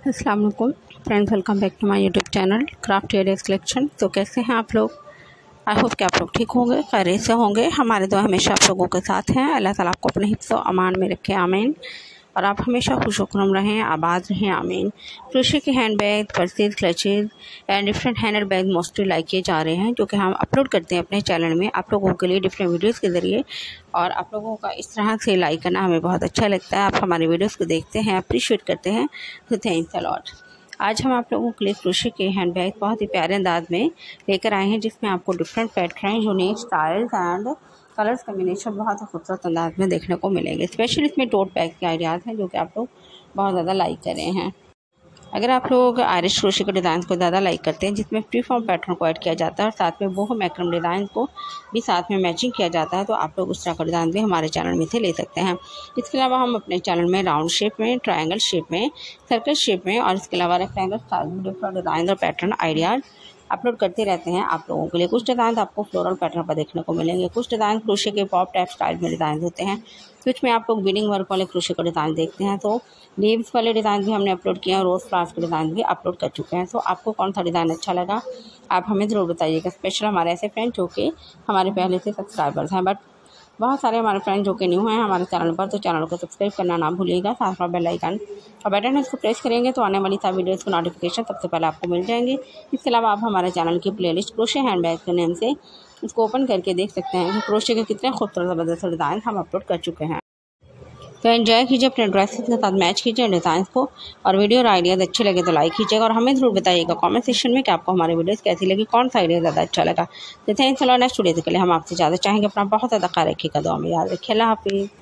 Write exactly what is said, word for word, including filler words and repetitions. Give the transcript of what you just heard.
अस्सलाम वालेकुम friends, welcome back to my YouTube channel craft areas collection. तो कैसे हैं आप लोग? आई होप कि आप लोग ठीक होंगे, खैरियत से होंगे। हमारे दुआ हमेशा आप लोगों के साथ हैं। अल्लाह ताला आपको अपने हिफ्ज़ व अमान में रखे, आमीन। और आप हमेशा खुशुक्रम रहें, आबाद रहें, आमीन। क्रोशे के hand bag, purses, clutches and different hand bag mostly like किए जा रहे हैं, जो कि हम अपलोड करते हैं अपने चैनल में आप लोगों के लिए डिफरेंट वीडियोस के ज़रिए। और आप लोगों का इस तरह से लाइक करना हमें बहुत अच्छा लगता है। आप हमारे वीडियोस को देखते हैं, अप्रिशिएट करते हैं, तो थैंक्स अ लॉट। आज हम आप लोगों के लिए क्रोशे के हैंड बैग बहुत ही प्यारे अंदाज में लेकर आए हैं, जिसमें आपको different pattern, unique styles and colours combination बहुत ही खूबसूरत अंदाज में देखने को मिलेंगे। स्पेशली इसमें टोट बैग के आइडियाज़ हैं, जो कि आप लोग बहुत ज़्यादा लाइक कर रहे हैं। अगर आप लोग आयरिश क्रोशे के डिज़ाइन को ज़्यादा लाइक करते हैं, जिसमें फ्री फॉर्म पैटर्न को ऐड किया जाता है और साथ में बोहो मैक्रम डिज़ाइन को भी साथ में मैचिंग किया जाता है, तो आप लोग उस तरह का डिज़ाइन भी हमारे चैनल में से ले सकते हैं। इसके अलावा हम अपने चैनल में राउंड शेप में, ट्रायंगल शेप में, सर्कल शेप में और इसके अलावा रेक्टेंगल स्टाइल में डिफरेंट डिज़ाइन और पैटर्न आइडियाज़ अपलोड करते रहते हैं आप लोगों के लिए। कुछ डिज़ाइन आपको फ्लोरल पैटर्न पर देखने को मिलेंगे, कुछ डिज़ाइन क्रोशे के पॉप टाइप स्टाइल में डिज़ाइन होते हैं, कुछ में आप लोग बीडिंग वर्क वाले क्रोशे का डिज़ाइन देखते हैं। तो लीव्स वाले डिज़ाइन भी हमने अपलोड किए हैं, रोज़ फ्लावर्स के डिज़ाइन भी अपलोड कर चुके हैं। तो आपको कौन सा डिज़ाइन अच्छा लगा आप हमें ज़रूर बताइएगा। स्पेशल हमारे ऐसे फ्रेंड जो कि हमारे पहले से सब्सक्राइबर्स हैं, बट बहुत सारे हमारे फ्रेंड जो कि न्यू हैं हमारे चैनल पर, तो चैनल को सब्सक्राइब करना ना भूलिएगा। साथ में बेल आइकन और बटन इसको प्रेस करेंगे तो आने वाली सारी वीडियोज़ की नोटिफिकेशन सबसे पहले आपको मिल जाएंगी। इसके अलावा आप हमारे चैनल की प्लेलिस्ट क्रोशे हैंड बैग के नेम से इसको ओपन करके देख सकते हैं कि क्रोशे के कितने खूबसूरत ज़बरदस्त डिज़ाइन हम अपलोड कर चुके हैं। तो एंजॉय कीजिए, अपने ड्रेसेस के साथ मैच कीजिए डिज़ाइन को, और वीडियो और आइडियाज़ अच्छे लगे तो लाइक कीजिएगा और हमें ज़रूर बताइएगा कमेंट सेक्शन में कि आपको हमारी वीडियोस कैसी लगी, कौन सा आइडिया ज़्यादा अच्छा लगा। तो thanks a lot. Next video के लिए हम आपसे ज़्यादा चाहेंगे अपना बहुत ज़्यादा ख्याल रखिएगा, दुआ में याद रखिए। अल्लाह हाफिज़।